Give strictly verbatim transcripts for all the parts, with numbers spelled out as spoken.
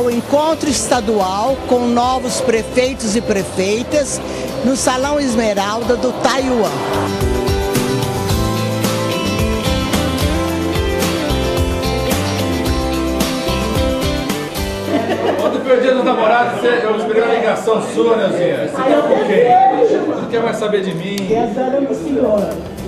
o encontro estadual com novos prefeitos e prefeitas no Salão Esmeralda do Taiwan. Quando foi o dia dos namorados, eu esperei uma ligação sua, Neuzinha. Você quer com quem? Você não quer mais saber de mim? Rezando pro senhor.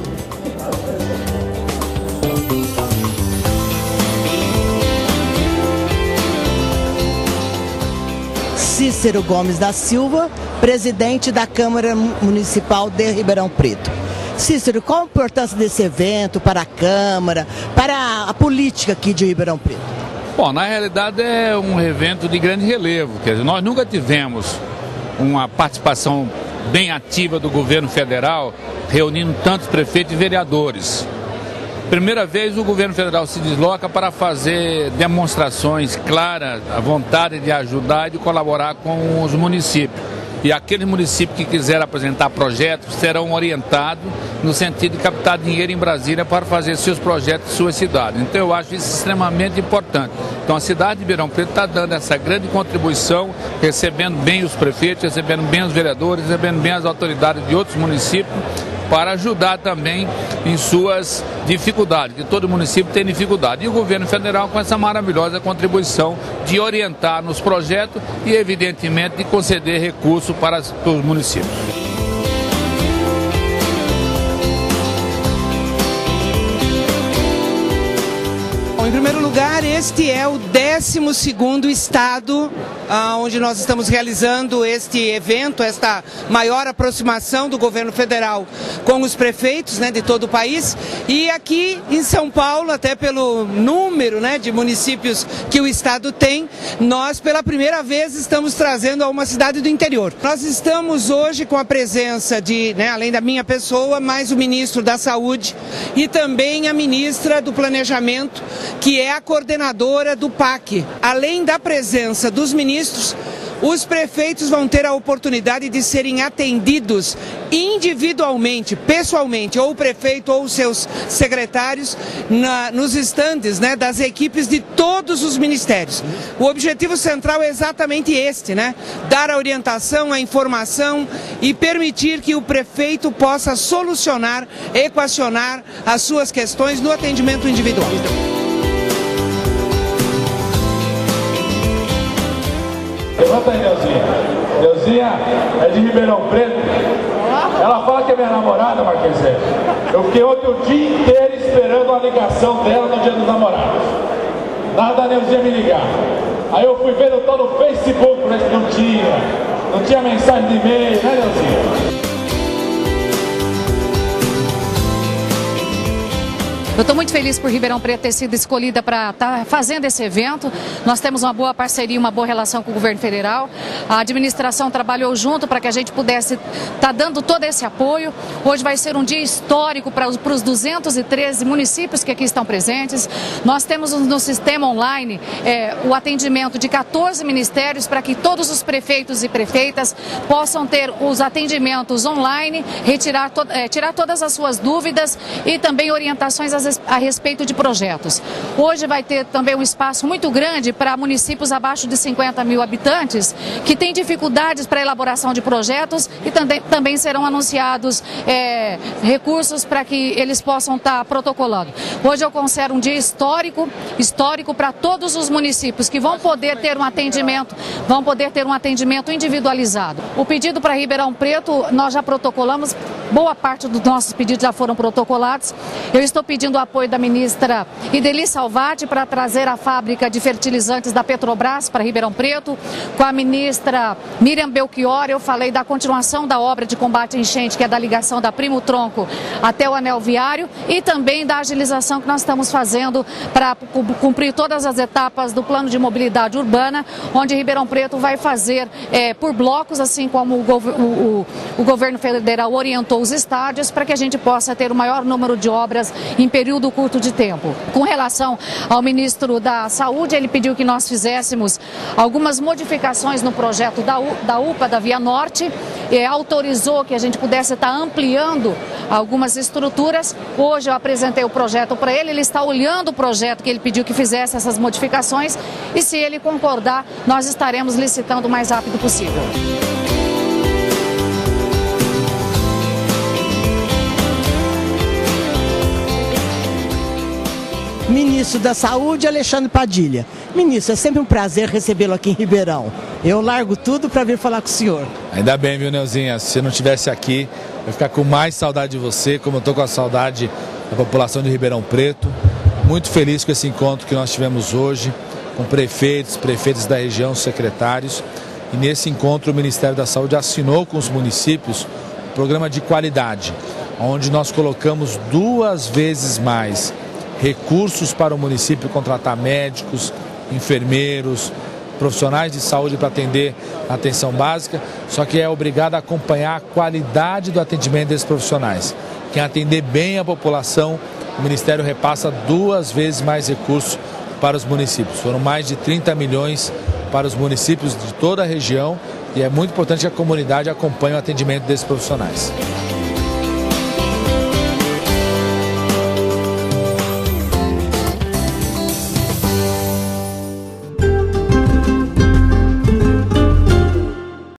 Cícero Gomes da Silva, presidente da Câmara Municipal de Ribeirão Preto. Cícero, qual a importância desse evento para a Câmara, para a política aqui de Ribeirão Preto? Bom, na realidade é um evento de grande relevo, quer dizer, nós nunca tivemos uma participação bem ativa do governo federal, reunindo tantos prefeitos e vereadores. Primeira vez o governo federal se desloca para fazer demonstrações claras, a vontade de ajudar e de colaborar com os municípios. E aqueles municípios que quiserem apresentar projetos serão orientados no sentido de captar dinheiro em Brasília para fazer seus projetos em suas cidades. Então eu acho isso extremamente importante. Então a cidade de Ribeirão Preto está dando essa grande contribuição, recebendo bem os prefeitos, recebendo bem os vereadores, recebendo bem as autoridades de outros municípios, para ajudar também em suas dificuldades, que todo município tem dificuldade. E o governo federal com essa maravilhosa contribuição de orientar nos projetos e, evidentemente, de conceder recursos para os municípios. Em primeiro lugar, este é o décimo segundo estado ah, onde nós estamos realizando este evento, esta maior aproximação do governo federal com os prefeitos, né, de todo o país. E aqui em São Paulo, até pelo número, né, de municípios que o estado tem, nós pela primeira vez estamos trazendo a uma cidade do interior. Nós estamos hoje com a presença de, né, além da minha pessoa, mais o ministro da Saúde e também a ministra do Planejamento, que é a coordenadora do P A C. Além da presença dos ministros, os prefeitos vão ter a oportunidade de serem atendidos individualmente, pessoalmente, ou o prefeito ou os seus secretários, na, nos estandes, né, das equipes de todos os ministérios. O objetivo central é exatamente este, né? Dar a orientação, a informação e permitir que o prefeito possa solucionar, equacionar as suas questões no atendimento individual. Levanta aí, Neuzinha. Neuzinha é de Ribeirão Preto. Ela fala que é minha namorada, Marquezete. Eu fiquei ontem o dia inteiro esperando a ligação dela no dia dos namorados. Nada da Neuzinha me ligar. Aí eu fui ver no tal do Facebook, mas não tinha. Não tinha mensagem de e-mail, né, Neuzinha? Eu estou muito feliz por Ribeirão Preto ter sido escolhida para estar tá fazendo esse evento. Nós temos uma boa parceria, uma boa relação com o governo federal. A administração trabalhou junto para que a gente pudesse estar tá dando todo esse apoio. Hoje vai ser um dia histórico para os, para os duzentos e treze municípios que aqui estão presentes. Nós temos no sistema online é, o atendimento de quatorze ministérios para que todos os prefeitos e prefeitas possam ter os atendimentos online, retirar to, é, tirar todas as suas dúvidas e também orientações às a respeito de projetos. Hoje vai ter também um espaço muito grande para municípios abaixo de cinquenta mil habitantes que têm dificuldades para a elaboração de projetos e também, também serão anunciados é, recursos para que eles possam estar protocolando. Hoje eu considero um dia histórico, histórico para todos os municípios que vão poder ter um atendimento, vão poder ter um atendimento individualizado. O pedido para Ribeirão Preto nós já protocolamos, boa parte dos nossos pedidos já foram protocolados. Eu estou pedindo o apoio da ministra Ideli Salvati para trazer a fábrica de fertilizantes da Petrobras para Ribeirão Preto. Com a ministra Miriam Belchior, eu falei da continuação da obra de combate à enchente, que é da ligação da Primo Tronco até o anel viário, e também da agilização que nós estamos fazendo para cumprir todas as etapas do plano de mobilidade urbana, onde Ribeirão Preto vai fazer é, por blocos, assim como o, gov o, o, o governo federal orientou os estádios, para que a gente possa ter o maior número de obras em período período curto de tempo. Com relação ao ministro da Saúde, ele pediu que nós fizéssemos algumas modificações no projeto da, U, da U P A, da Via Norte, e autorizou que a gente pudesse estar ampliando algumas estruturas. Hoje eu apresentei o projeto para ele, ele está olhando o projeto que ele pediu que fizesse essas modificações e, se ele concordar, nós estaremos licitando o mais rápido possível. Ministro da Saúde, Alexandre Padilha. Ministro, é sempre um prazer recebê-lo aqui em Ribeirão. Eu largo tudo para vir falar com o senhor. Ainda bem, viu, Neuzinha? Se você não estivesse aqui, eu ia ficar com mais saudade de você, como eu estou com a saudade da população de Ribeirão Preto. Muito feliz com esse encontro que nós tivemos hoje, com prefeitos, prefeitos da região, secretários. E nesse encontro o Ministério da Saúde assinou com os municípios um programa de qualidade, onde nós colocamos duas vezes mais recursos para o município contratar médicos, enfermeiros, profissionais de saúde para atender a atenção básica, só que é obrigado a acompanhar a qualidade do atendimento desses profissionais. Quem atender bem a população, o Ministério repassa duas vezes mais recursos para os municípios. Foram mais de trinta milhões para os municípios de toda a região e é muito importante que a comunidade acompanhe o atendimento desses profissionais.